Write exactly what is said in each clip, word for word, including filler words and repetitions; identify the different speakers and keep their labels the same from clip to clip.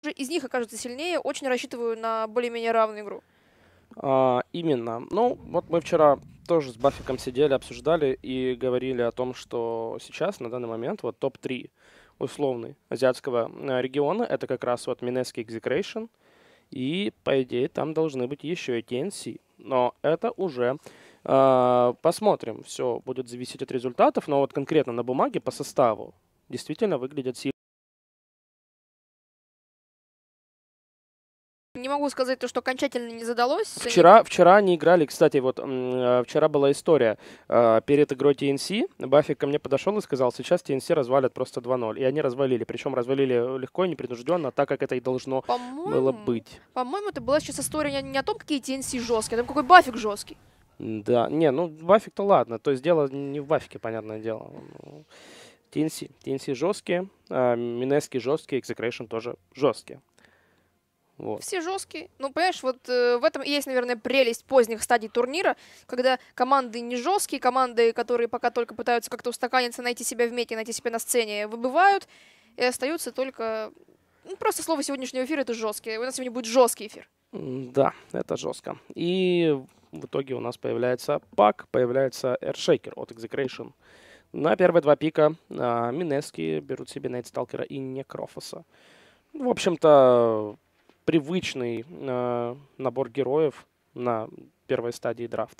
Speaker 1: из них окажется сильнее. Очень рассчитываю на более-менее равную игру.
Speaker 2: А, именно. Ну, вот мы вчера тоже с Бафиком сидели, обсуждали и говорили о том, что сейчас, на данный момент, вот топ три условный азиатского э, региона, это как раз вот Минески Execration, и, по идее, там должны быть еще и ти эн си. Но это уже э, посмотрим. Все будет зависеть от результатов, но вот конкретно на бумаге по составу действительно выглядят сильно.
Speaker 1: Не могу сказать то, что окончательно не задалось.
Speaker 2: Вчера, вчера они играли, кстати, вот м, вчера была история. Э, перед игрой ти эн си Баффик ко мне подошел и сказал, сейчас ти эн си развалят просто два ноль. И они развалили. Причем развалили легко и непринужденно, так как это и должно было быть.
Speaker 1: По-моему, это была сейчас история не, не о том, какие ти эн си жесткие, а о том, какой Баффик жесткий.
Speaker 2: Да, не, ну Баффик-то ладно. То есть дело не в Баффике, понятное дело. ти эн си. ти эн си жесткие, э, Минески жесткие, Execration тоже жесткие. Вот.
Speaker 1: Все жесткие. Ну, понимаешь, вот э, в этом и есть, наверное, прелесть поздних стадий турнира, когда команды не жесткие, команды, которые пока только пытаются как-то устаканиться, найти себя в мете, найти себя на сцене, выбывают, и остаются только... Ну, просто слово сегодняшнего эфира — это жесткий. У нас сегодня будет жесткий эфир.
Speaker 2: Да, это жестко. И в итоге у нас появляется пак, появляется Earthshaker от Execration. На первые два пика а, Минески берут себе Найтсталкера и Некрофоса. В общем-то, привычный э, набор героев на первой стадии драфта.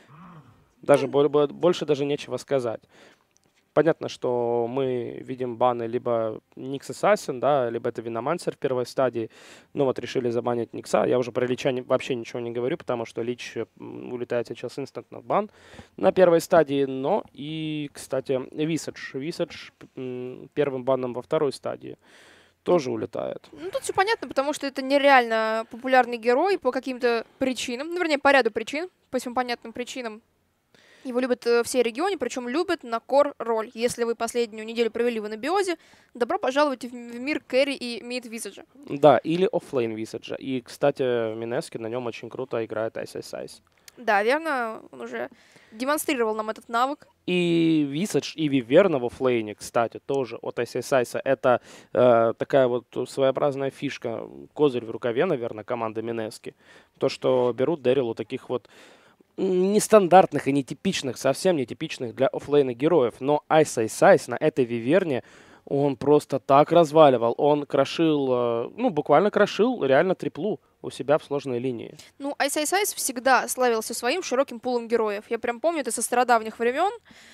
Speaker 2: Даже mm. больше даже нечего сказать. Понятно, что мы видим баны либо Никс Ассасин, да, либо это Виномансер в первой стадии. Но вот решили забанить Никса. Я уже про Лича не, вообще ничего не говорю, потому что Лич улетает сейчас инстантно в бан на первой стадии. Но и, кстати, Visage. Visage первым баном во второй стадии тоже улетает.
Speaker 1: Ну, тут все понятно, потому что это нереально популярный герой по каким-то причинам. Ну, вернее, по ряду причин, по всем понятным причинам. Его любят э, все регионы, причем любят на кор-роль. Если вы последнюю неделю провели в анабиозе, добро пожаловать в, в мир кэрри и мид Висаджа.
Speaker 2: Да, или оффлейн Висаджа. И, кстати, Минески на нем очень круто играет Ice Ice Ice.
Speaker 1: Да, верно, он уже демонстрировал нам этот навык.
Speaker 2: И Visage, и Виверна в оффлейне, кстати, тоже от Ice Ice Ice. Это э, такая вот своеобразная фишка, козырь в рукаве, наверное, команды Минески. То, что берут Дэрилу таких вот нестандартных и нетипичных, совсем нетипичных для оффлейна героев. Но Ice Ice Ice на этой Виверне он просто так разваливал. Он крошил, ну, буквально крошил реально триплу у себя в сложной линии.
Speaker 1: Ну, Ice Ice Ice всегда славился своим широким пулом героев. Я прям помню это со стародавних времен.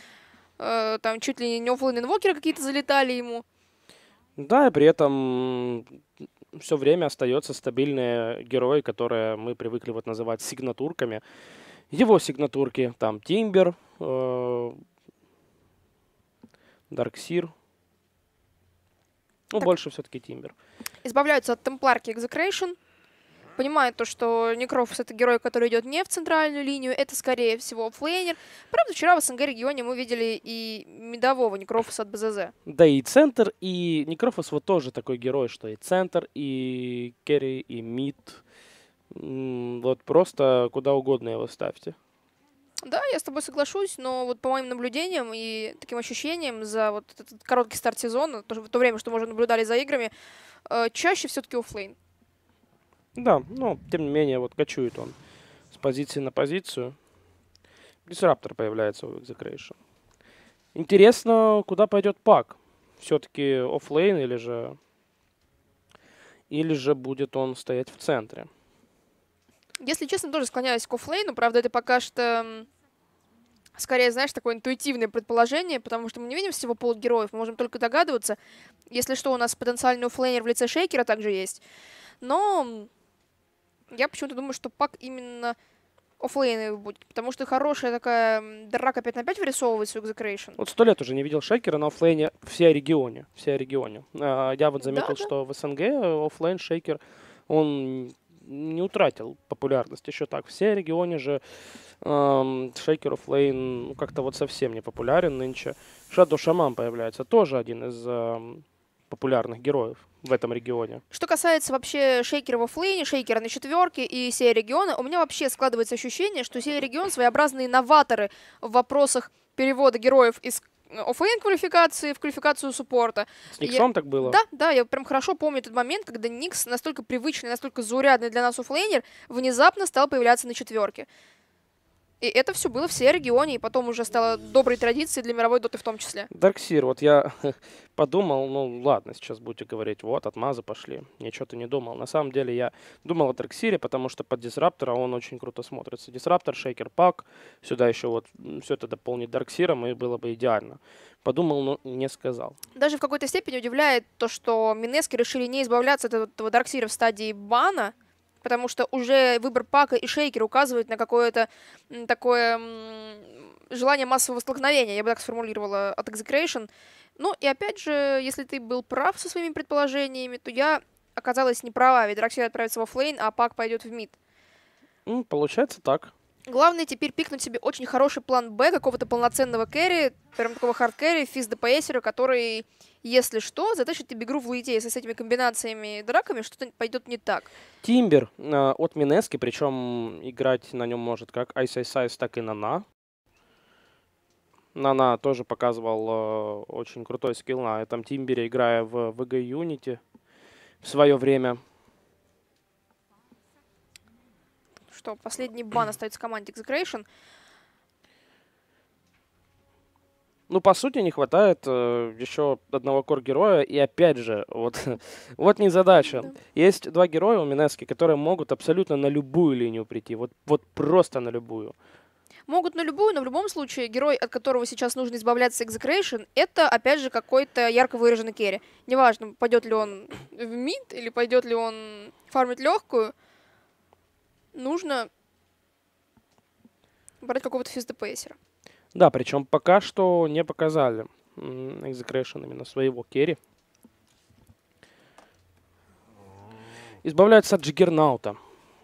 Speaker 1: Э, там чуть ли не оффлейн инвокеры какие-то залетали ему.
Speaker 2: Да, и при этом все время остается стабильные герои, которые мы привыкли вот называть сигнатурками. Его сигнатурки, там, Тимбер, э, Дарксир. Ну, так. Больше все-таки Тимбер.
Speaker 1: Избавляются от темпларки Execration. Понимают то, что Некрофос — это герой, который идет не в центральную линию, это, скорее всего, оффлейнер. Правда, вчера в СНГ-регионе мы видели и медового Некрофоса от БЗЗ.
Speaker 2: Да, и центр, и Некрофос вот тоже такой герой, что и центр, и керри, и мид. Вот просто куда угодно его ставьте.
Speaker 1: Да, я с тобой соглашусь, но вот по моим наблюдениям и таким ощущениям за вот этот короткий старт сезона, то, в то время, что мы уже наблюдали за играми, э, чаще все-таки оффлейн.
Speaker 2: Да, но тем не менее вот качует он с позиции на позицию. Дисраптор появляется у Execration. Интересно, куда пойдет пак? Все-таки оффлейн или же или же будет он стоять в центре?
Speaker 1: Если честно, тоже склоняюсь к оффлейну. Правда, это пока что скорее, знаешь, такое интуитивное предположение, потому что мы не видим всего полугероев, мы можем только догадываться. Если что, у нас потенциальный оффлейнер в лице Шейкера также есть. Но я почему-то думаю, что пак именно оффлейн будет, потому что хорошая такая драка пять на пять вырисовывается у Execration.
Speaker 2: Вот сто лет уже не видел Шейкера на оффлейне все регионе. Все регионе. Я вот заметил, да, да. что в СНГ оффлейн Шейкер, он не утратил популярность еще так. Все регионе же эм, Шейкер оффлейн ну, как-то вот совсем не популярен нынче. Shadow Shaman появляется, тоже один из эм, популярных героев в этом регионе.
Speaker 1: Что касается вообще Шейкера в оффлейне, Шейкера на четверке и сей региона, у меня вообще складывается ощущение, что сей регион своеобразные новаторы в вопросах перевода героев из оффлейн квалификации в квалификацию суппорта.
Speaker 2: С Никсом так было?
Speaker 1: Да, да, я прям хорошо помню этот момент, когда Никс, настолько привычный, настолько заурядный для нас оффлейнер, внезапно стал появляться на четверке. И это все было в все регионе, и потом уже стало доброй традицией для мировой доты в том числе.
Speaker 2: Дарксир, вот я подумал, ну ладно, сейчас будете говорить, вот, отмазы пошли. Ничего ты не думал. На самом деле я думал о Дарксире, потому что под Дисраптора он очень круто смотрится. Дисраптор, Шейкер, Пак, сюда еще вот все это дополнить Дарксиром, и было бы идеально. Подумал, но не сказал.
Speaker 1: Даже в какой-то степени удивляет то, что Минески решили не избавляться от этого Дарксира в стадии бана, потому что уже выбор Пака и Шейкера указывает на какое-то такое желание массового столкновения, я бы так сформулировала, от Execration. Ну и опять же, если ты был прав со своими предположениями, то я оказалась не права, ведь Дарксир отправится в оффлейн, а Пак пойдет в мид.
Speaker 2: Ну, получается так.
Speaker 1: Главное теперь пикнуть себе очень хороший план Б, какого-то полноценного кэрри, прям такого хард-кэрри, физ-ДПСера, который, если что, затащит тебе игру в лейте. Если с этими комбинациями и драками что-то пойдет не так.
Speaker 2: Тимбер э, от Минески, причем играть на нем может как Ice Ice Ice, так и Нана. Нана тоже показывал э, очень крутой скилл на этом Тимбере, играя в ви джи Unity в свое время.
Speaker 1: Что последний бан остается команде Execration.
Speaker 2: Ну, по сути, не хватает э, еще одного кор-героя. И опять же, вот, вот незадача.
Speaker 1: Да.
Speaker 2: Есть два героя у Минески, которые могут абсолютно на любую линию прийти. Вот, вот просто на любую.
Speaker 1: Могут на любую, но в любом случае герой, от которого сейчас нужно избавляться Execration, это, опять же, какой-то ярко выраженный керри. Неважно, пойдет ли он в мид или пойдет ли он фармить легкую, нужно брать какого-то физ-ДПСера.
Speaker 2: Да, причем пока что не показали Execration именно своего керри. Избавляются от Джиггернаута.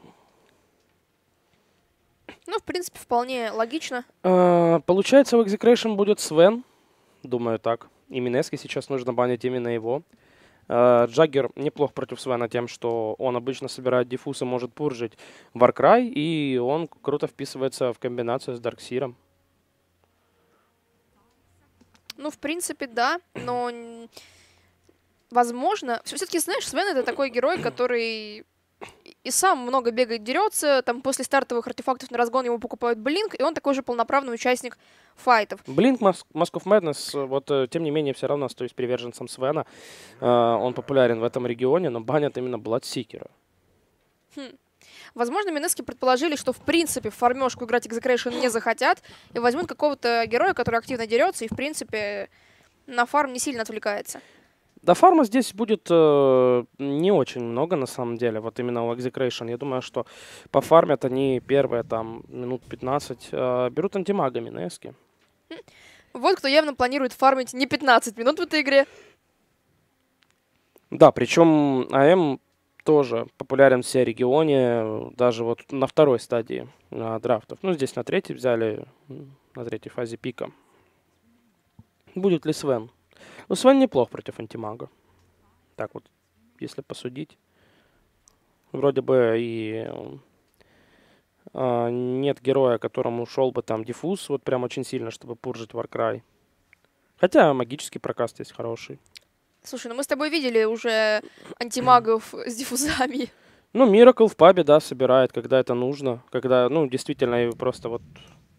Speaker 1: Ну, в принципе, вполне логично.
Speaker 2: А, получается, у Execration будет Свен. Думаю, так. И Минески сейчас нужно банить именно его. А, Джаггер неплох против Свена тем, что он обычно собирает диффуз и может пуржить Warcry, и он круто вписывается в комбинацию с Дарксиром.
Speaker 1: Ну, в принципе, да, но возможно... Все-таки, знаешь, Свен — это такой герой, который и сам много бегает, дерется, там после стартовых артефактов на разгон ему покупают Блинк, и он такой же полноправный участник файтов.
Speaker 2: Блинк, Mask of Madness, вот, тем не менее, все равно остаюсь приверженцем Свена. Uh, он популярен в этом регионе, но банят именно Бладсикера.
Speaker 1: Хм. Возможно, Минески предположили, что в принципе в фармёшку играть Execration не захотят, и возьмут какого-то героя, который активно дерется и в принципе на фарм не сильно отвлекается.
Speaker 2: Да, фарма здесь будет э, не очень много, на самом деле, вот именно у Execration. Я думаю, что пофармят они первые там минут пятнадцать, э, берут антимага Минески.
Speaker 1: Вот кто явно планирует фармить не пятнадцать минут в этой игре.
Speaker 2: Да, причем АМ тоже популярен в всей регионе, даже вот на второй стадии э, драфтов. Ну, здесь на третьей взяли, на третьей фазе пика. Будет ли Свен? Ну, Свен неплох против антимага. Так вот, если посудить. Вроде бы и э, нет героя, которому ушел бы там диффуз вот прям очень сильно, чтобы пуржить Warcry. Хотя магический прокаст есть хороший.
Speaker 1: Слушай, ну мы с тобой видели уже антимагов с диффузами.
Speaker 2: Ну, Миракл в пабе, да, собирает, когда это нужно. Когда, ну, действительно, просто вот...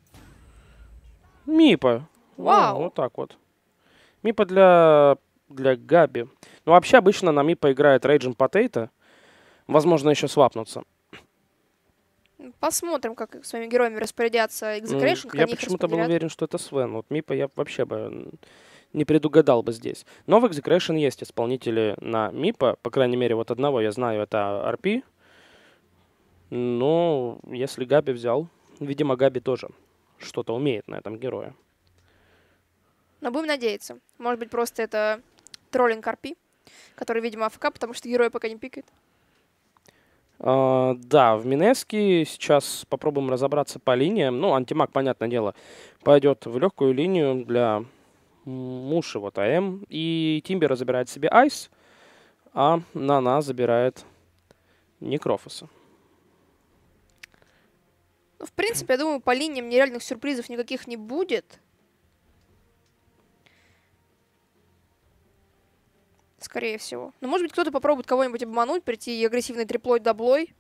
Speaker 2: Мипа.
Speaker 1: Вау.
Speaker 2: Ну, вот так вот. Мипа для, для Габи. Ну, вообще, обычно на Мипа играет Raging Potato. Возможно, еще свапнуться.
Speaker 1: Посмотрим, как своими героями распорядятся Execration.
Speaker 2: Я почему-то был уверен, что это Свен. Вот Мипа я вообще бы не предугадал бы здесь. Но в Execration есть исполнители на Мипа. По крайней мере, вот одного я знаю, это ар пи. Но если Габи взял, видимо, Габи тоже что-то умеет на этом герое.
Speaker 1: Но будем надеяться. Может быть, просто это троллинг ар пи, который, видимо, АФК, потому что героя пока не пикает.
Speaker 2: Uh, да, в Минеске сейчас попробуем разобраться по линиям. Ну, антимаг, понятное дело, пойдет в легкую линию для Муши, вот АМ. И Тимбера забирает себе Айс, а Нана забирает Некрофоса.
Speaker 1: Ну, в принципе, я думаю, по линиям нереальных сюрпризов никаких не будет. Скорее всего. Но может быть кто-то попробует кого-нибудь обмануть, прийти и агрессивной триплой-даблой.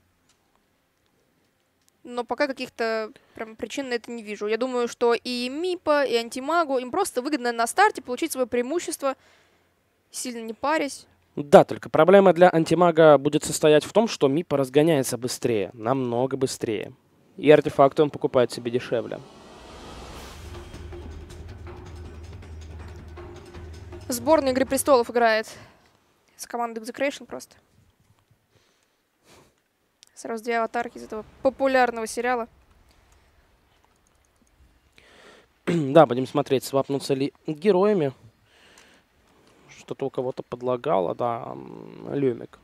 Speaker 1: Но пока каких-то прям причин на это не вижу. Я думаю, что и Мипа, и Антимагу, им просто выгодно на старте получить свое преимущество, сильно не парясь.
Speaker 2: Да, только проблема для Антимага будет состоять в том, что Мипа разгоняется быстрее, намного быстрее. И артефакты он покупает себе дешевле.
Speaker 1: Сборная Игры Престолов играет с командой Execration просто. Сразу две аватарки из этого популярного сериала.
Speaker 2: Да, будем смотреть, свапнутся ли героями. Что-то у кого-то подлагало, да, Люмик.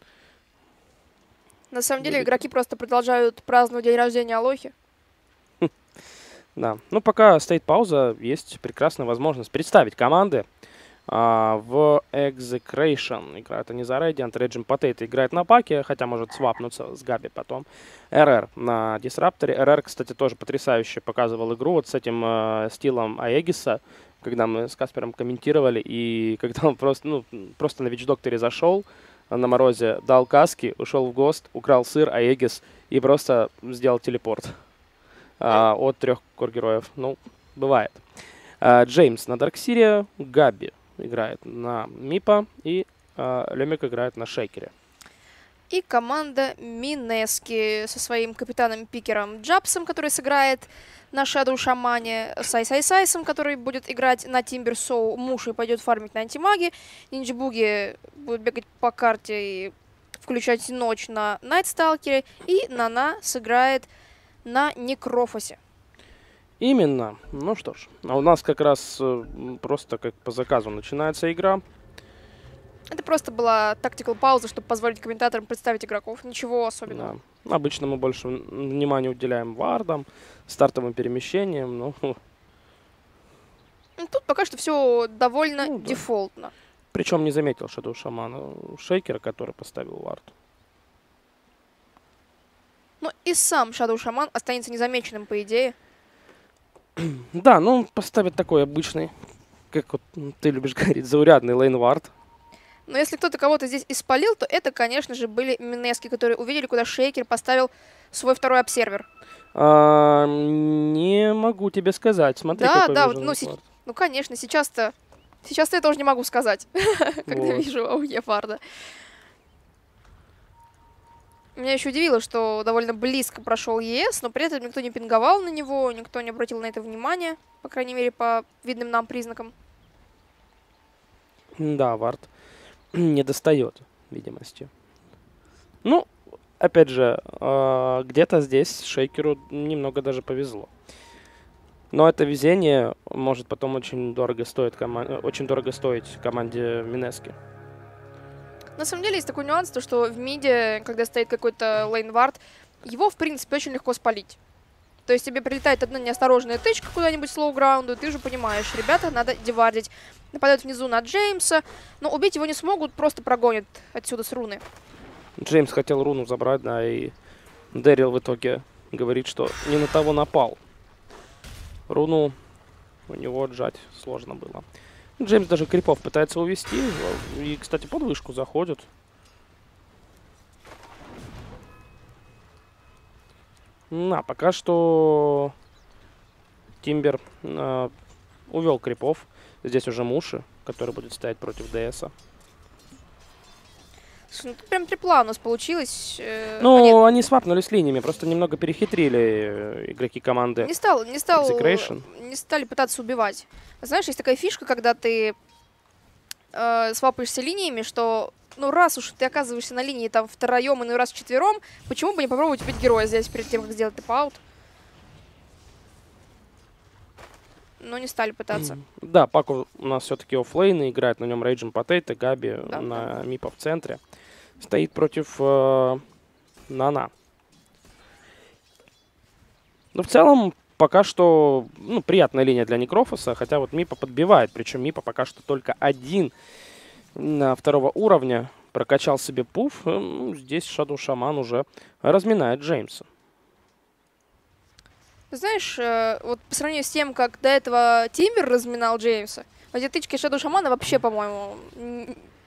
Speaker 1: На самом деле игроки просто продолжают праздновать день рождения Алохи.
Speaker 2: Да, ну пока стоит пауза, есть прекрасная возможность представить команды. А, в Execration играют они за Radiant, Raging Potato играет на паке, хотя может свапнуться с Габи потом. эр эр на Дисрапторе. эр эр, кстати, тоже потрясающе показывал игру вот с этим э, стилом Аегиса, когда мы с Каспером комментировали, и когда он просто, ну, просто на Вич-докторе зашел на морозе, дал каски, ушел в ГОСТ, украл сыр, Аегис и просто сделал телепорт а, от трех кор-героев. Ну, бывает. А, Джеймс на Дарксире, Габи играет на Мипа, и э, Люмик играет на Шейкере.
Speaker 1: И команда Минески со своим капитаном-пикером Джабсом, который сыграет на Shadow Шамане, Сай-Сай-Сайсом, который будет играть на Тимбер Соу, Муши пойдет фармить на Антимаге, Нинджи-Буги будет бегать по карте и включать ночь на Найтсталкере, и Нана сыграет на Некрофосе.
Speaker 2: Именно. Ну что ж, а у нас как раз э, просто как по заказу начинается игра.
Speaker 1: Это просто была тактикал пауза, чтобы позволить комментаторам представить игроков. Ничего особенного.
Speaker 2: Да. Обычно мы больше внимания уделяем вардам, стартовым перемещениям. Ну,
Speaker 1: тут пока что все довольно
Speaker 2: ну, да.
Speaker 1: дефолтно.
Speaker 2: Причем не заметил Shadow Шамана Шейкера, который поставил вард.
Speaker 1: Ну и сам Shadow Шаман останется незамеченным, по идее.
Speaker 2: Да, ну поставит такой обычный, как вот ты любишь говорить, заурядный лейнвард.
Speaker 1: Но если кто-то кого-то здесь испалил, то это, конечно же, были Минески, которые увидели, куда Шейкер поставил свой второй обсервер.
Speaker 2: А, не могу тебе сказать. Смотри,
Speaker 1: да,
Speaker 2: какой
Speaker 1: да,
Speaker 2: вижу
Speaker 1: ну, си- ну, конечно, сейчас-то сейчас-то я тоже не могу сказать, когда вижу АУЕ Варда. Меня еще удивило, что довольно близко прошел ЕС, но при этом никто не пинговал на него, никто не обратил на это внимания, по крайней мере, по видным нам признакам.
Speaker 2: Да, вард не достает видимости. Ну, опять же, э, где-то здесь Шейкеру немного даже повезло. Но это везение может потом очень дорого стоить, кома- очень дорого стоить команде Минески.
Speaker 1: На самом деле есть такой нюанс, то что в миде, когда стоит какой-то лейнвард, его, в принципе, очень легко спалить. То есть тебе прилетает одна неосторожная тычка куда-нибудь с лоу-граунду, и ты уже понимаешь, ребята, надо девардить. Нападают внизу на Джеймса, но убить его не смогут, просто прогонят отсюда с руны.
Speaker 2: Джеймс хотел руну забрать, да, и Дэрил в итоге говорит, что не на того напал. Руну у него отжать сложно было. Джеймс даже крипов пытается увести. И, кстати, под вышку заходит. На, пока что Тимбер э, увел крипов. Здесь уже Муши, который будет стоять против ДСа.
Speaker 1: Ну, тут прям трипла у нас получилось. Э,
Speaker 2: ну,
Speaker 1: они...
Speaker 2: они свапнулись линиями, просто немного перехитрили игроки команды.
Speaker 1: Не стал, не стал,
Speaker 2: Execration.
Speaker 1: не стали пытаться убивать. Знаешь, есть такая фишка, когда ты э, свапаешься линиями, что, ну, раз уж ты оказываешься на линии там втроем, и ну раз вчетвером, почему бы не попробовать убить героя здесь перед тем, как сделать тэп-аут? Но не стали пытаться.
Speaker 2: Да, Паку у нас все-таки оффлейн, играет на нем Raging Potato, Габи
Speaker 1: да,
Speaker 2: на
Speaker 1: да.
Speaker 2: Мипа в центре. Стоит против э, Нана. Ну, в целом, пока что, ну, приятная линия для Некрофоса, хотя вот Мипа подбивает, причем Мипа пока что только один на второго уровня. Прокачал себе пуф, ну, здесь Shadow Шаман уже разминает Джеймса.
Speaker 1: Знаешь, э, вот по сравнению с тем, как до этого Тимбер разминал Джеймса, эти тычки Shadow Шамана вообще, по-моему,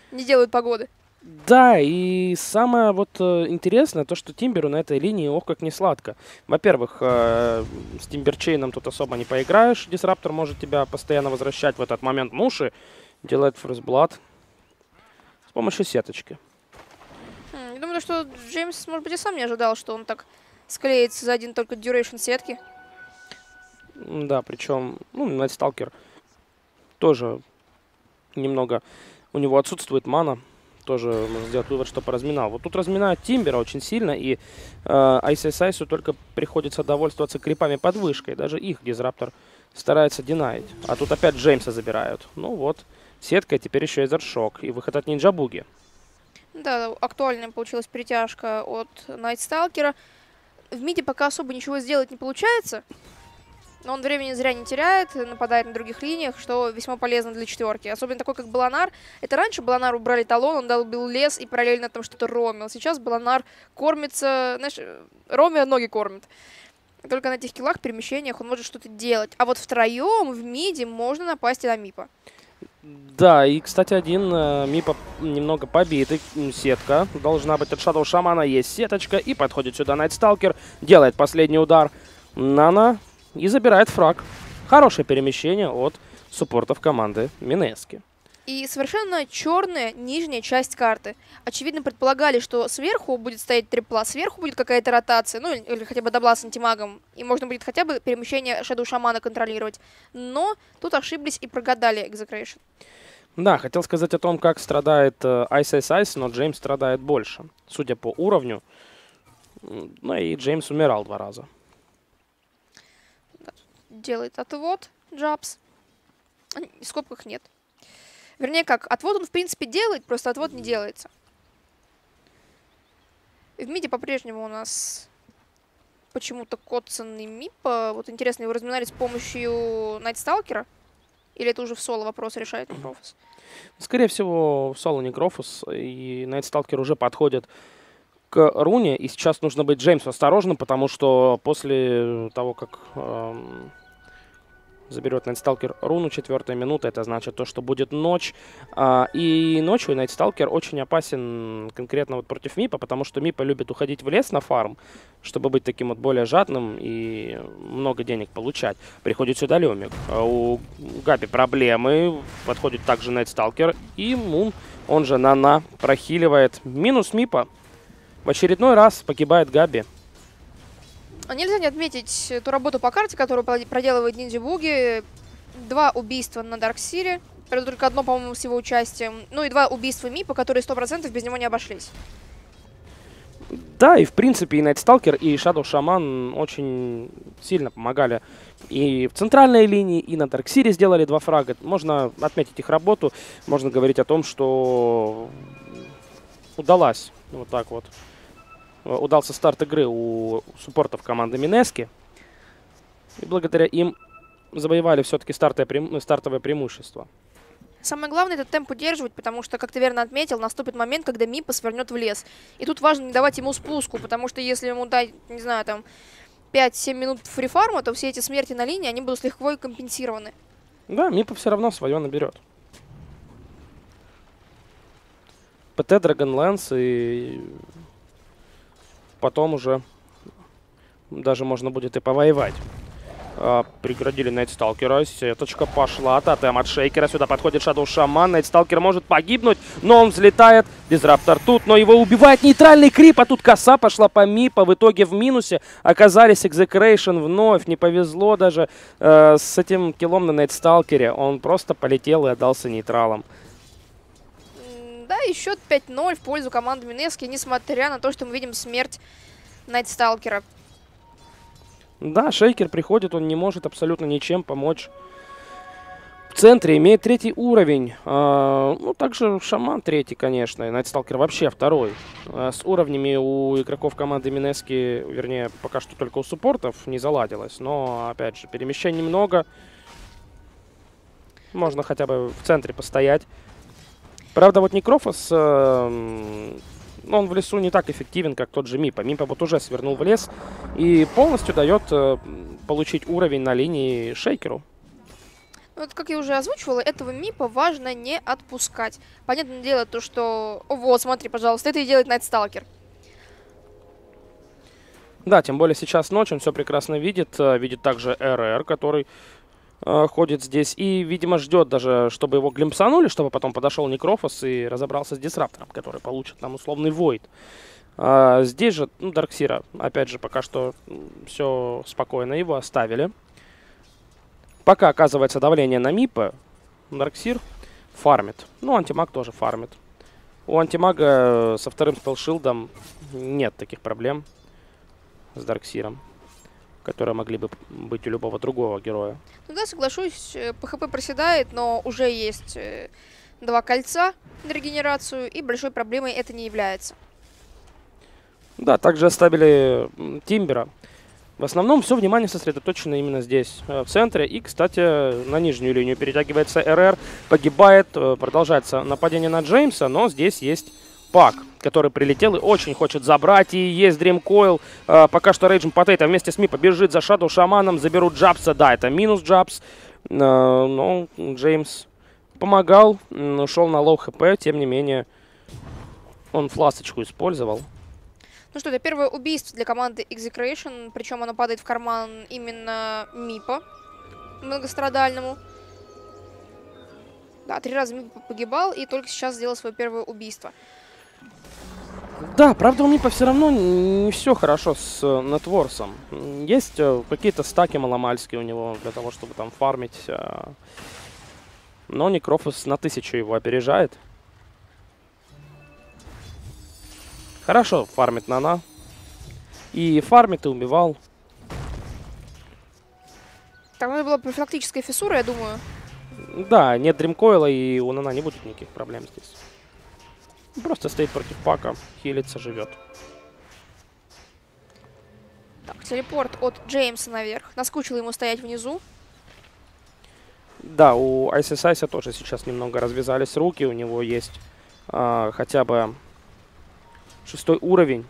Speaker 1: не делают погоды.
Speaker 2: Да, и самое вот э, интересное, то, что Тимберу на этой линии, ох, как не сладко. Во-первых, э, с Тимберчейном тут особо не поиграешь. Дисраптор может тебя постоянно возвращать в этот момент. Муши делает фрустблад с помощью сеточки.
Speaker 1: Хм, я думаю, что Джеймс, может быть, и сам не ожидал, что он так склеится за один только дюрейшн сетки.
Speaker 2: Да, причем, ну, Найтсталкер тоже немного, у него отсутствует мана. Тоже можно сделать вывод, что поразминал. Вот тут разминают Тимбера очень сильно, и э, Айс Айс Айсу только приходится довольствоваться крипами под вышкой. Даже их Дизраптор старается динаить. А тут опять Джеймса забирают. Ну вот, сетка, теперь еще и Заршок. И выход от Нинджа Буги.
Speaker 1: Да, актуальная получилась перетяжка от Найтсталкера. В миде пока особо ничего сделать не получается. Но он времени зря не теряет, нападает на других линиях, что весьма полезно для четверки. Особенно такой, как Баланар. Это раньше Баланар убрали талон, он долбил лес и параллельно там что-то ромил. Сейчас Баланар кормится, знаешь, ромя ноги кормит. Только на этих киллах, перемещениях он может что-то делать. А вот втроем в миде можно напасть и на Мипа.
Speaker 2: Да, и, кстати, один э, Мипа немного побитый. Сетка должна быть от Shadow Шамана. Есть сеточка. И подходит сюда Найтсталкер. Делает последний удар. Нана. И забирает фраг. Хорошее перемещение от суппортов команды Минески.
Speaker 1: И совершенно черная нижняя часть карты. Очевидно, предполагали, что сверху будет стоять трипла, сверху будет какая-то ротация, ну или, или хотя бы дабла с антимагом, и можно будет хотя бы перемещение Shadow Шамана контролировать. Но тут ошиблись и прогадали Execration.
Speaker 2: Да, хотел сказать о том, как страдает Айс Айс Айс, но Джеймс страдает больше, судя по уровню. Ну и Джеймс умирал два раза.
Speaker 1: Делает отвод Джабс. В скобках нет. Вернее как, отвод он в принципе делает, просто отвод не делается. В миде по-прежнему у нас почему-то коцанный Мипа. Вот интересно, его разминали с помощью Найтсталкера? Или это уже в соло вопрос решает Некрофус?
Speaker 2: Скорее всего, в соло Некрофус, и Найтсталкер уже подходит к руне. И сейчас нужно быть Джеймсу осторожным, потому что после того, как эм, заберет Найтсталкер руну, четвертая минута, это значит то, что будет ночь. А, и ночью Найтсталкер очень опасен конкретно вот против Мипа, потому что Мипа любит уходить в лес на фарм, чтобы быть таким вот более жадным и много денег получать. Приходит сюда Лемик. А у Габи проблемы. Подходит также Найтсталкер. И Мун, он же Нана, прохиливает. Минус Мипа. В очередной раз погибает Габи.
Speaker 1: А нельзя не отметить ту работу по карте, которую проделывает Нинджа Буги. Два убийства на Дарксире. Только одно, по-моему, с его участием. Ну и два убийства Мипа, которые сто процентов без него не обошлись.
Speaker 2: Да, и в принципе и Найтсталкер, и Shadow Шаман очень сильно помогали. И в центральной линии, и на Дарксире сделали два фрага. Можно отметить их работу. Можно говорить о том, что удалась вот так вот. Удался старт игры у суппортов команды Минески. И благодаря им завоевали все-таки стартовое преимущество.
Speaker 1: Самое главное — это темп удерживать, потому что, как ты верно отметил, наступит момент, когда Мипа свернет в лес. И тут важно не давать ему спуску, потому что если ему дать, не знаю, там пять-семь минут фрифарма, то все эти смерти на линии, они будут легко и компенсированы.
Speaker 2: Да, Мипа все равно свое наберет. ПТ, Dragonlance и потом уже даже можно будет и повоевать. А, преградили Найтсталкера. Сеточка пошла. Тотем от Шейкера. Сюда подходит Shadow Шаман. Найтсталкер может погибнуть, но он взлетает. Дизраптор тут, но его убивает нейтральный крип. А тут коса пошла по Мипа. В итоге в минусе оказались Execration вновь. Не повезло даже э, с этим киллом на Найтсталкере. Он просто полетел и отдался нейтралом.
Speaker 1: Да, и счет пять ноль в пользу команды Минески, несмотря на то, что мы видим смерть Найтсталкера.
Speaker 2: Да, Шейкер приходит, он не может абсолютно ничем помочь. В центре имеет третий уровень. А, ну, также Шаман третий, конечно, и Найтсталкер вообще второй. А, с уровнями у игроков команды Минески, вернее, пока что только у суппортов не заладилось. Но, опять же, перемещений много. Можно хотя бы в центре постоять. Правда, вот Некрофос, э, он в лесу не так эффективен, как тот же Мипа. Мипа вот уже свернул в лес и полностью дает э, получить уровень на линии Шейкеру.
Speaker 1: Вот, как я уже озвучивала, этого Мипа важно не отпускать. Понятное дело, то, что... О, вот, смотри, пожалуйста, это и делает Найтсталкер.
Speaker 2: Да, тем более сейчас ночь, он все прекрасно видит. Видит также эр-эр, который э, ходит здесь. И, видимо, ждет даже, чтобы его глимпсанули, чтобы потом подошел Некрофос и разобрался с Дисраптором, который получит там условный Войд. А, здесь же, ну, Дарксира, опять же, пока что все спокойно, его оставили. Пока оказывается давление на Мипа, Дарксир фармит. Ну, антимаг тоже фармит. У антимага со вторым спелшилдом нет таких проблем с Дарксиром, которые могли бы быть у любого другого героя.
Speaker 1: Ну да, соглашусь, ПХП проседает, но уже есть два кольца на регенерацию, и большой проблемой это не является.
Speaker 2: Да, также оставили Тимбера. В основном все внимание сосредоточено именно здесь, в центре. И, кстати, на нижнюю линию перетягивается эр-эр, погибает, продолжается нападение на Джеймса, но здесь есть Пак, который прилетел и очень хочет забрать. И есть Дримкоил. Пока что Рейджин Потейто вместе с Ми побежит за Шадоу Шаманом, заберут Джабса. Да, это минус Джабс, но Джеймс помогал, ушел на лоу хп, тем не менее он фласочку использовал.
Speaker 1: Ну что, это первое убийство для команды Execration, причем оно падает в карман именно Мипа, многострадальному. Да, три раза Мипа погибал и только сейчас сделал свое первое убийство.
Speaker 2: Да, правда у Мипа все равно не все хорошо с нетворсом. Есть какие-то стаки маломальские у него для того, чтобы там фармить. Но Некрофос на тысячу его опережает. Хорошо фармит Нана. И фармит, и убивал.
Speaker 1: Там надо была профилактическая фиссура, я думаю.
Speaker 2: Да, нет Дримкоила, и у Нана не будет никаких проблем здесь. Просто стоит против Пака, хилится, живет.
Speaker 1: Так, телепорт от Джеймса наверх. Наскучило ему стоять внизу.
Speaker 2: Да, у Айс Айса тоже сейчас немного развязались руки. У него есть а, хотя бы шестой уровень.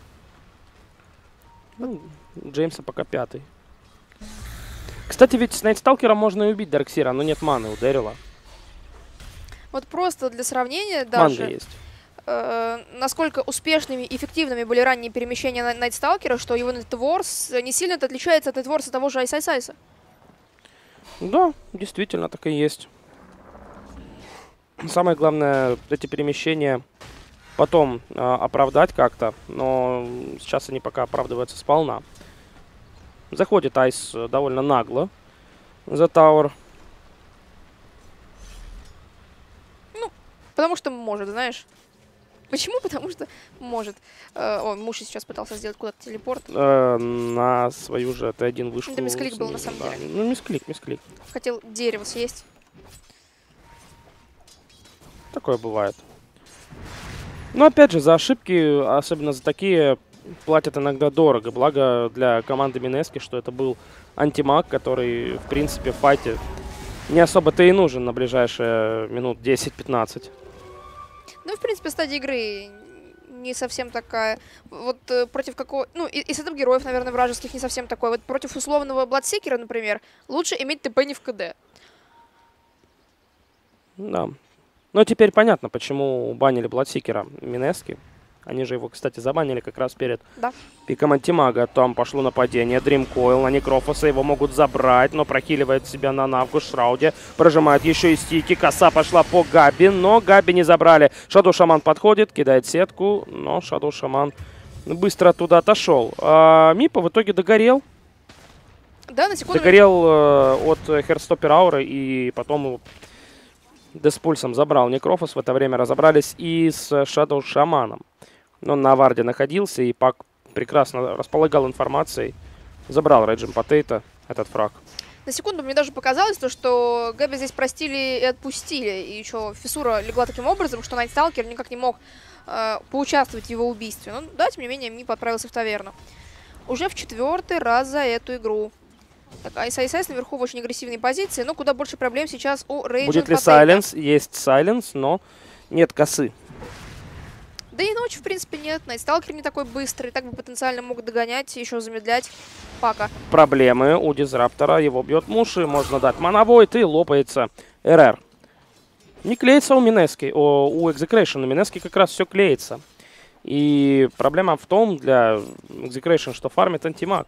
Speaker 2: Ну, Джеймса пока пятый. Кстати, ведь с Найтсталкером можно и убить Дарксира, но нет маны у Дэрила.
Speaker 1: Вот просто для сравнения даже...
Speaker 2: Манга есть.
Speaker 1: Э, насколько успешными и эффективными были ранние перемещения Найтсталкера, что его нетворс не сильно отличается от нетворса того же Айс Айса.
Speaker 2: Да, действительно, так и есть. Самое главное, эти перемещения потом э, оправдать как-то, но сейчас они пока оправдываются сполна. Заходит Айс довольно нагло за Тауэр.
Speaker 1: Ну, потому что может, знаешь. Почему? Потому что может. Э, о, Муши сейчас пытался сделать куда-то телепорт.
Speaker 2: Э, на свою же Т один вышку.
Speaker 1: Это мисклик был на самом
Speaker 2: да.
Speaker 1: деле.
Speaker 2: Ну, мисклик, мисклик.
Speaker 1: Хотел дерево съесть.
Speaker 2: Такое бывает. Но опять же, за ошибки, особенно за такие, платят иногда дорого. Благо для команды Минески, что это был антимаг, который, в принципе, в файте не особо-то и нужен на ближайшие минут десять-пятнадцать.
Speaker 1: Ну, в принципе, стадия игры не совсем такая. Вот э, против какого... Ну, и, и сетап героев, наверное, вражеских не совсем такой. Вот против условного Бладсекера, например, лучше иметь ТП не в КД.
Speaker 2: Да. Но теперь понятно, почему банили Бладсикера Минески. Они же его, кстати, забанили как раз перед
Speaker 1: да.
Speaker 2: пиком антимага. Там пошло нападение. Дримкоил на Некрофоса. Его могут забрать, но прохиливает себя на навку Шрауде. Прожимает еще и стики. Коса пошла по Габи, но Габи не забрали. Шадоу Шаман подходит, кидает сетку, но Шадоу Шаман быстро оттуда отошел. А Мипа в итоге догорел.
Speaker 1: Да, на секунду.
Speaker 2: Догорел э, от Херстоппер Ауры, и потом его Деспульсом забрал Некрофос. В это время разобрались и с Шадоу Шаманом. Он на варде находился, и Пак прекрасно располагал информацией. Забрал Рейджин Потейто этот фраг.
Speaker 1: На секунду мне даже показалось, то, что Габи здесь простили и отпустили. И еще фиссура легла таким образом, что Найтсталкер никак не мог э, поучаствовать в его убийстве. Но да, тем не менее, Мип отправился в таверну. Уже в четвертый раз за эту игру. Так, Айс Айс наверху в очень агрессивной позиции, но куда больше проблем сейчас у Рейджин
Speaker 2: Будет ли
Speaker 1: Потейто.
Speaker 2: сайленс? Есть сайленс, но нет косы.
Speaker 1: Да и ночи, в принципе, нет. Найтсталкер не такой быстрый. Так бы потенциально мог догонять, еще замедлять. Пака.
Speaker 2: Проблемы у Дизраптора. Его бьет Муши. Можно дать Манавойт и лопается эр эр. Не клеится у Минески, о, у Execration. У Минески как раз все клеится. И проблема в том для Execration, что фармит антимаг.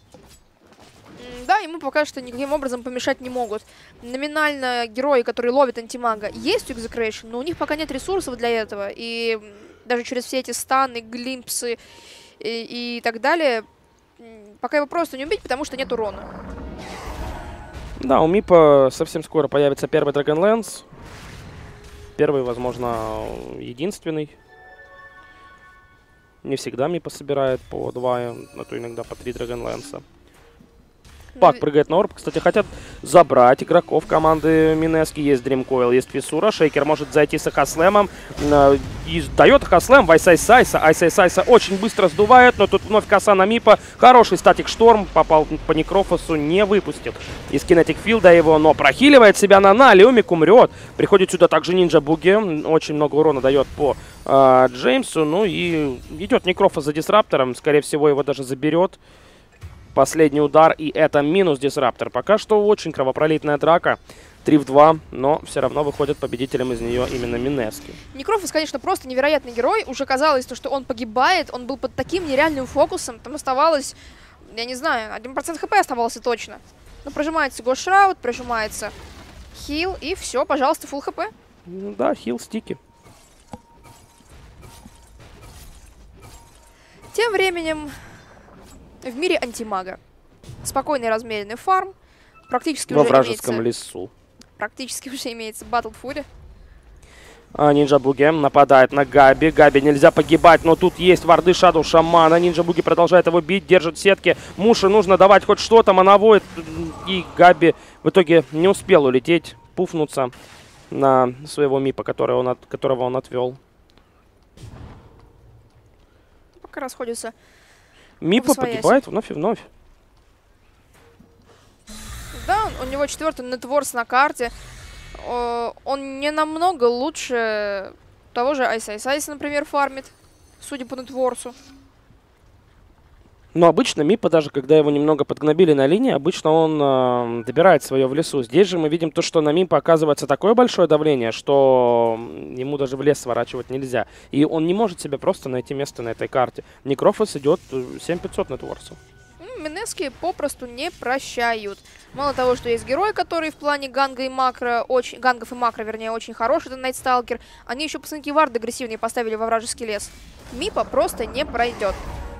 Speaker 1: Да, ему пока что никаким образом помешать не могут. Номинально герои, которые ловят антимага, есть у Execration, но у них пока нет ресурсов для этого. И даже через все эти станы, глимпсы и, и так далее, пока его просто не убить, потому что нет урона.
Speaker 2: Да, у Мипа совсем скоро появится первый Dragonlance. Первый, возможно, единственный. Не всегда Мипа собирает по два, а то иногда по три Dragonlance. Пак прыгает на орб. Кстати, хотят забрать игроков команды Минески. Есть Дримкоил, есть Фисура. Шейкер может зайти с Хаслемом. И дает Хаслем в Айсайсайса. Айсайсайса очень быстро сдувает, но тут вновь коса на Мипа. Хороший статик Шторм. Попал по Некрофосу, не выпустил из кинетик филда его, но прохиливает себя на на. Леумик умрет. Приходит сюда также Нинджа Буги. Очень много урона дает по э, Джеймсу. Ну и идет Некрофос за Дисраптором. Скорее всего, его даже заберет. Последний удар, и это минус Дисраптор. Пока что очень кровопролитная драка. три в два, но все равно выходит победителем из нее именно Минески.
Speaker 1: Некрофос, конечно, просто невероятный герой. Уже казалось, что он погибает. Он был под таким нереальным фокусом. Там оставалось, я не знаю, один процент хп оставался точно. Ну, прожимается Гошраут, прожимается хил, и все, пожалуйста, фулл хп.
Speaker 2: Да, хил, стики.
Speaker 1: Тем временем в мире антимага. Спокойный размеренный фарм. Практически
Speaker 2: Во
Speaker 1: уже
Speaker 2: вражеском
Speaker 1: имеется,
Speaker 2: лесу.
Speaker 1: Практически уже имеется Battle Fury.
Speaker 2: А, Нинджа Буги нападает на Габи. Габи нельзя погибать, но тут есть варды Шадоу Шамана. Нинджа Буги продолжает его бить, держит сетки. Муши нужно давать хоть что-то, манавоид. И Габи в итоге не успел улететь, пуфнуться на своего Мипа, которого он, от, которого он отвел.
Speaker 1: Пока расходятся.
Speaker 2: Мипа погибает вновь и вновь.
Speaker 1: Да, у него четвертый нетворс на карте. Он не намного лучше того же Айсайсайса, например, фармит, судя по нетворсу.
Speaker 2: Но обычно Мипа, даже когда его немного подгнобили на линии, обычно он э, добирает свое в лесу. Здесь же мы видим то, что на Мипа оказывается такое большое давление, что ему даже в лес сворачивать нельзя. И он не может себе просто найти место на этой карте. Некрофос идет семь пятьсот нетворсу.
Speaker 1: Минески попросту не прощают. Мало того, что есть герой, который в плане ганга и макро, очень, гангов и макро, вернее, очень хороший, это Найтсталкер, они еще пацанки вард агрессивнее поставили во вражеский лес. Мипа просто не пройдет.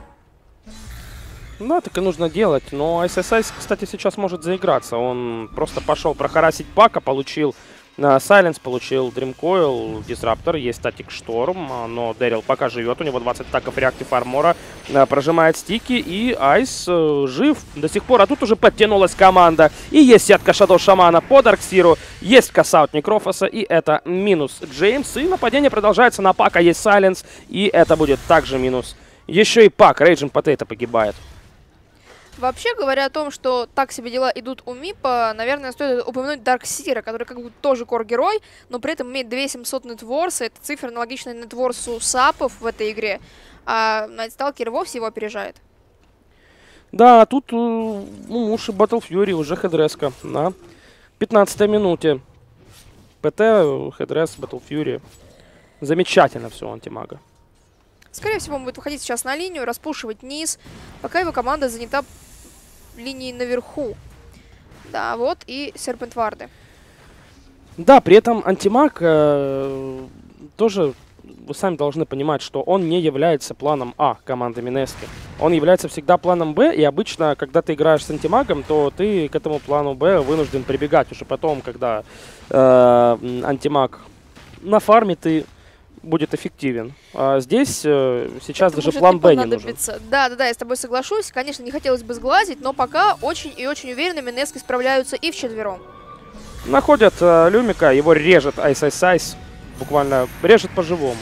Speaker 2: Да, так и нужно делать. Но Айсайсайс, кстати, сейчас может заиграться. Он просто пошел прохарасить Пака, получил Сайленс, получил Дримкоил, Дизраптор, есть статик Шторм, но Дэрил пока живет, у него двадцать стаков реактив армора, прожимает стики, и Айс жив до сих пор. А тут уже подтянулась команда, и есть сетка Шадоу Шамана по Дарксиру, есть касаут Некрофоса, и это минус Джеймс, и нападение продолжается на Пака, есть Сайленс, и это будет также минус. Еще и Пак, Рейджин Потейто погибает.
Speaker 1: Вообще, говоря о том, что так себе дела идут у Мипа, наверное, стоит упомянуть Дарксира, который как бы тоже кор-герой, но при этом имеет две тысячи семьсот нетворса. Это цифра аналогичная нетворсу сапов в этой игре, а Найтсталкер вовсе его опережает.
Speaker 2: Да, тут у Муши Battle Fury уже хедреска на пятнадцатой минуте. ПТ, хедрес, Battle Fury. Замечательно все у антимага.
Speaker 1: Скорее всего, он будет выходить сейчас на линию, распушивать низ, пока его команда занята линией наверху. Да, вот и серпентварды.
Speaker 2: Да, при этом антимаг э, тоже, вы сами должны понимать, что он не является планом А команды Минески. Он является всегда планом Б, и обычно, когда ты играешь с антимагом, то ты к этому плану Б вынужден прибегать. Уже потом, когда э, антимаг на фарме, ты будет эффективен. А здесь э, сейчас это даже план Б не нужен.
Speaker 1: Да, да, да, я с тобой соглашусь. Конечно, не хотелось бы сглазить, но пока очень и очень уверенно Минески справляются и вчетвером.
Speaker 2: Находят э, Люмика, его режет Айсайсайс, буквально режет по-живому.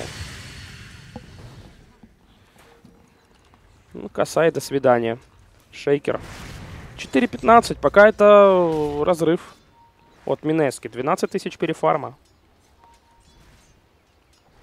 Speaker 2: Ну, косай, до свидания. Шейкер. четыре пятнадцать, пока это разрыв от Минески. двенадцать тысяч перефарма.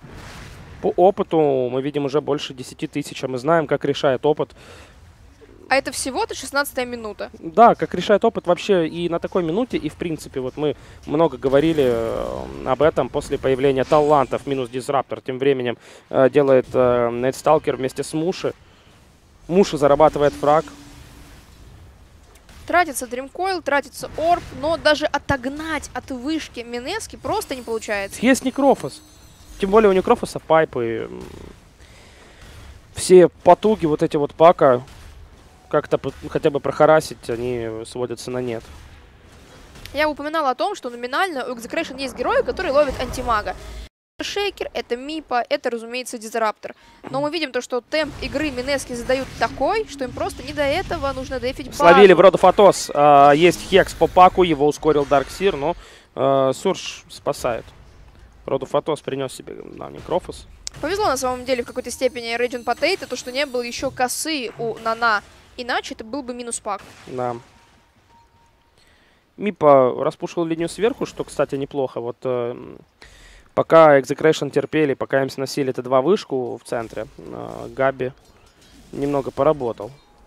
Speaker 2: По опыту мы видим уже больше десяти тысяч, а мы знаем, как решает опыт.
Speaker 1: А это всего-то шестнадцатая минута.
Speaker 2: Да, как решает опыт вообще и на такой минуте, и в принципе, вот мы много говорили об этом после появления талантов минус Дизраптор. Тем временем э, делает э, Найтсталкер вместе с Муши. Муши зарабатывает фраг.
Speaker 1: Тратится Дримкоил, тратится Орб, но даже отогнать от вышки Минески просто не получается.
Speaker 2: Есть Некрофос. Тем более у Некрофоса пайпы. Все потуги вот эти вот пака как-то хотя бы прохарасить, они сводятся на нет.
Speaker 1: Я упоминала о том, что номинально у Execration есть герои, которые ловят антимага. Это Шейкер, это Мипа, это, разумеется, Дизраптор. Но мы видим то, что темп игры Минески задают такой, что им просто не до этого, нужно дефить базу.
Speaker 2: Словили в Родофатос. А, есть Хекс по паку, его ускорил Дарксир, но а, Сурж спасает. Родофатос принес себе на Некрофос.
Speaker 1: Повезло на самом деле в какой-то степени Raging Potato, то, что не было еще косы у Нана. Иначе это был бы минус пак.
Speaker 2: Да. Мипа распушил линию сверху, что, кстати, неплохо. Вот э, пока Execration терпели, пока им сносили Т два вышку в центре, э, Габи немного поработал.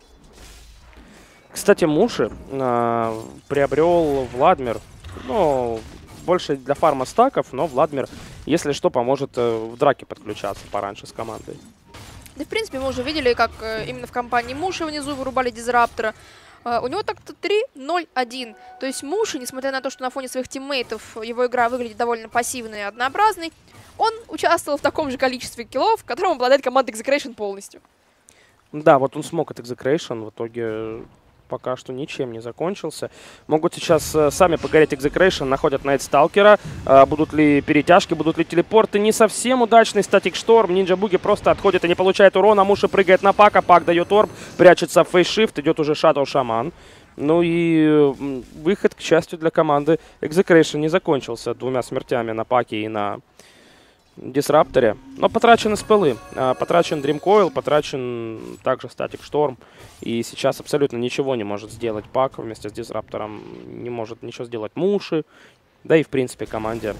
Speaker 2: Кстати, Муши э, приобрел Владмир. Ну, больше для фарма стаков, но Владмир, если что, поможет э, в драке подключаться пораньше с командой.
Speaker 1: Да, в принципе, мы уже видели, как э, именно в компании Муши внизу вырубали Дизраптора. Э, у него так-то три ноль один. То есть Муши, несмотря на то, что на фоне своих тиммейтов его игра выглядит довольно пассивной и однообразной, он участвовал в таком же количестве киллов, которым обладает команда Execration полностью.
Speaker 2: Да, вот он смог от Execration, в итоге пока что ничем не закончился. Могут сейчас э, сами погореть Execration, находят Найтсталкера. Э, будут ли перетяжки, будут ли телепорты. Не совсем удачный статик шторм. Нинджа Буги просто отходит и не получает урона. Муши прыгает на пака, пак дает орб, прячется в фейсшифт, идет уже Shadow Shaman. Ну и э, выход, к счастью, для команды Execration не закончился двумя смертями на паке и на Дисрапторе. Но потрачены спелы. Потрачен Дримкоил, потрачен также Статик Шторм. И сейчас абсолютно ничего не может сделать пак вместе с Дисраптором. Не может ничего сделать Муши. Да и в принципе команде.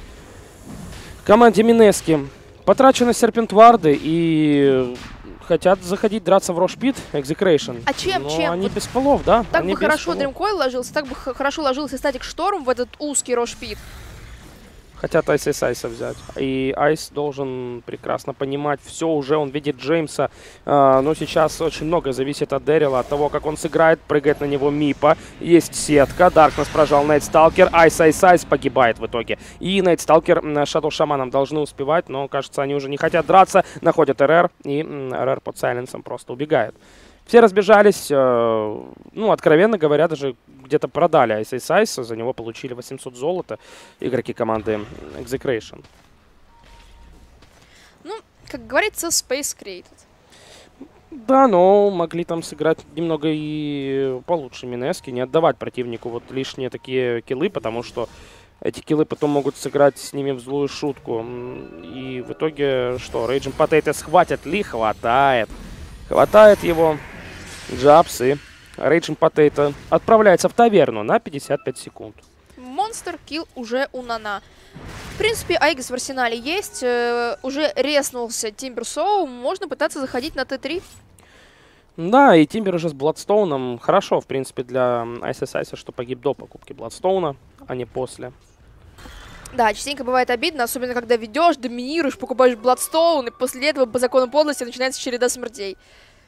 Speaker 2: Команде Минески. Потрачены Серпентварды и хотят заходить драться в Рошпит Execration.
Speaker 1: А чем,
Speaker 2: но
Speaker 1: чем?
Speaker 2: они
Speaker 1: Вот
Speaker 2: без спелов, да?
Speaker 1: так
Speaker 2: они
Speaker 1: бы хорошо Дримкоил ложился, так бы хорошо ложился Статик Шторм в этот узкий Рошпит.
Speaker 2: Хотят Айс из Айса взять. И Айс должен прекрасно понимать все уже. Он видит Джеймса. А, но сейчас очень много зависит от Дэрила, от того, как он сыграет. Прыгает на него Мипа. Есть сетка. Даркнесс прожал Найтсталкер. Айс, Айс, Айс погибает в итоге. И Найтсталкер Shadow Шаманом должны успевать. Но, кажется, они уже не хотят драться. Находят эр эр. И эр эр под сайленсом просто убегает. Все разбежались. Э, ну, откровенно говоря, даже где-то продали Айс Айс Айса. За него получили восемьсот золота игроки команды Execration.
Speaker 1: Ну, как говорится, Space Created.
Speaker 2: Да, но могли там сыграть немного и получше Минески. Не отдавать противнику вот лишние такие киллы, потому что эти киллы потом могут сыграть с ними в злую шутку. И в итоге что? Raging Potato схватят ли? Хватает. Хватает его. Джабс и Raging Potato отправляется в таверну на пятьдесят пять секунд.
Speaker 1: Монстр килл уже у Нана. В принципе, Айгас в арсенале есть. Э, уже реснулся Тимбер Соу. Можно пытаться заходить на Т три.
Speaker 2: Да, и Тимбер уже с Бладстоуном. Хорошо, в принципе, для Айс Айс Айса, что погиб до покупки Бладстоуна, а не после.
Speaker 1: Да, частенько бывает обидно, особенно когда ведешь, доминируешь, покупаешь Бладстоун, и после этого по закону подлости начинается череда смертей.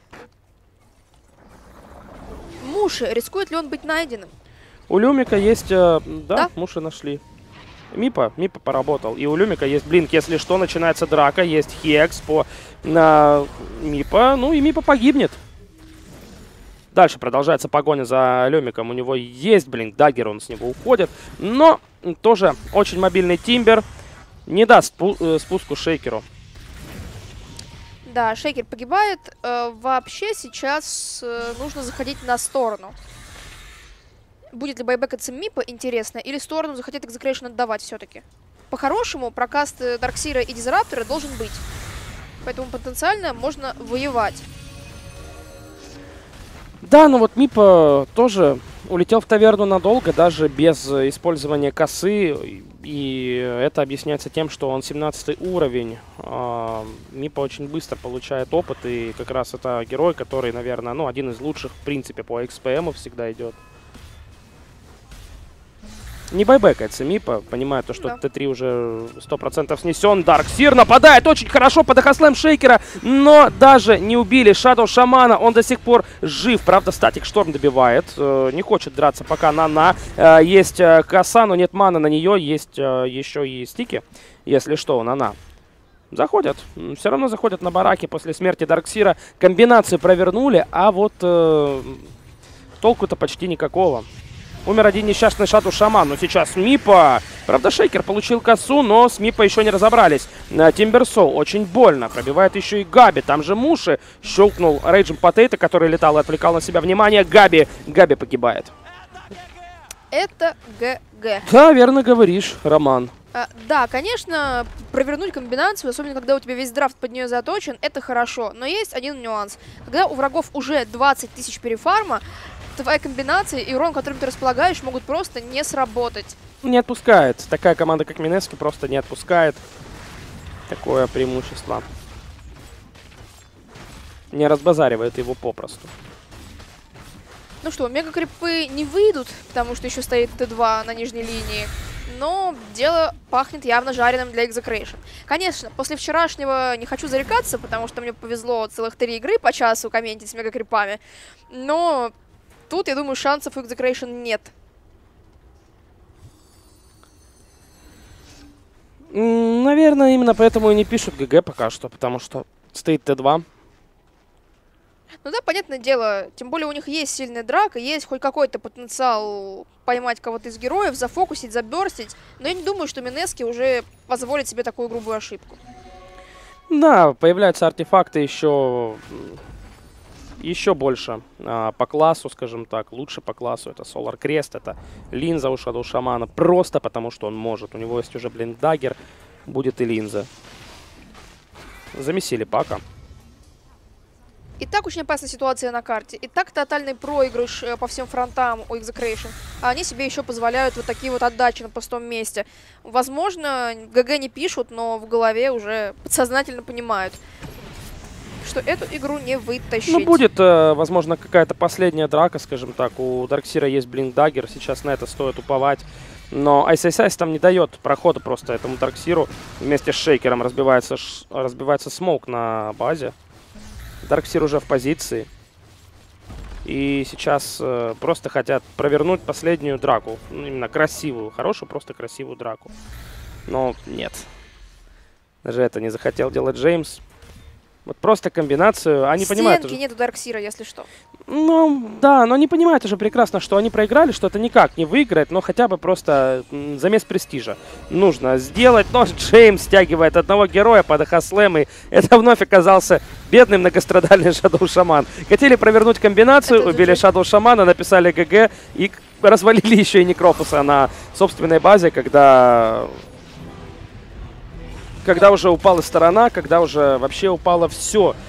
Speaker 1: Муши, рискует ли он быть найденным?
Speaker 2: У Люмика есть... Э, да,
Speaker 1: да,
Speaker 2: Муши нашли. Мипа, Мипа поработал. И у Люмика есть блинк, если что, начинается драка. Есть Хекс по на Мипа. Ну и Мипа погибнет. Дальше продолжается погоня за Люмиком. У него есть блинк, даггер, он с него уходит. Но тоже очень мобильный Тимбер. Не даст спу э, спуску Шейкеру.
Speaker 1: Да, Шейкер погибает. Э, вообще сейчас э, нужно заходить на сторону. Будет ли байбек от Мипа, интересно, или сторону захотят Execration отдавать все-таки. По-хорошему, прокаст Дарксира и Дизраптора должен быть. Поэтому потенциально можно воевать.
Speaker 2: Да, но вот Мипа тоже улетел в таверну надолго, даже без использования косы. И это объясняется тем, что он семнадцатый уровень. А, Мипа очень быстро получает опыт. И как раз это герой, который, наверное, ну, один из лучших, в принципе, по экс пи эм всегда идет. Не байбекается Мипа, понимает то, что да. Т три уже сто процентов снесен. Дарксир нападает очень хорошо под эхослэм Шейкера, но даже не убили Shadow Шамана. Он до сих пор жив. Правда, Статик Шторм добивает. Э, не хочет драться пока на-на. Э, есть э, коса, но нет маны на нее. Есть э, еще и стики, если что, на-на. Заходят. Все равно заходят на бараки после смерти Дарксира. Комбинацию провернули, а вот э, толку-то почти никакого. Умер один несчастный Shadow Шаман, но сейчас Мипа. Правда, Шейкер получил косу, но с Мипа еще не разобрались. Тимберсоул очень больно. Пробивает еще и Габи. Там же Муши щелкнул Рейджем Потейто, который летал и отвлекал на себя внимание. Габи. Габи погибает.
Speaker 1: Это ГГ.
Speaker 2: Да, верно говоришь, Роман.
Speaker 1: А, да, конечно, провернуть комбинацию, особенно когда у тебя весь драфт под нее заточен, это хорошо. Но есть один нюанс. Когда у врагов уже двадцать тысяч перефарма, твоя комбинация и урон, которым ты располагаешь, могут просто не сработать.
Speaker 2: Не отпускает. Такая команда, как Минески, просто не отпускает такое преимущество. Не разбазаривает его попросту.
Speaker 1: Ну что, мега-крипы не выйдут, потому что еще стоит Т два на нижней линии. Но дело пахнет явно жареным для Execration. Конечно, после вчерашнего не хочу зарекаться, потому что мне повезло целых три игры по часу комментить с мега-крипами. Но тут, я думаю, шансов у Execration нет.
Speaker 2: Наверное, именно поэтому и не пишут ГГ пока что, потому что стоит Т два.
Speaker 1: Ну да, понятное дело, тем более у них есть сильная драка, есть хоть какой-то потенциал поймать кого-то из героев, зафокусить, заберстить, но я не думаю, что Минески уже позволит себе такую грубую ошибку. Да,
Speaker 2: появляются артефакты еще, еще больше а, по классу, скажем так, лучше по классу. Это Solar Crest, это линза у Shadow Шамана, просто потому что он может. У него есть уже Blink Dagger, будет и линза. Замесили Пака.
Speaker 1: И так очень опасная ситуация на карте. И так тотальный проигрыш по всем фронтам у Execration. А они себе еще позволяют вот такие вот отдачи на пустом месте. Возможно, ГГ не пишут, но в голове уже подсознательно понимают, что эту игру не вытащить.
Speaker 2: Ну, будет, э, возможно, какая-то последняя драка, скажем так. У Дарксира есть Blink Dagger, сейчас на это стоит уповать. Но Ice Ice Ice там не дает прохода просто этому Дарксиру. Вместе с Шейкером разбивается, разбивается смоук на базе. Дарксир уже в позиции. И сейчас э, просто хотят провернуть последнюю драку. Ну, именно красивую, хорошую, просто красивую драку. Но нет. Даже это не захотел делать Джеймс. Вот просто комбинацию. Они
Speaker 1: Стенки
Speaker 2: понимают уже...
Speaker 1: нету Дарксира, если что.
Speaker 2: Ну, да, но они понимают уже прекрасно, что они проиграли, что это никак не выиграть, но хотя бы просто замес престижа нужно сделать. Но Джеймс стягивает одного героя под эхослэм, и это вновь оказался бедный многострадальный Shadow Шаман. Хотели провернуть комбинацию, это убили Shadow Шамана, написали ГГ и развалили еще и Некрофуса на собственной базе, когда... Когда уже упала сторона, когда уже вообще упало все.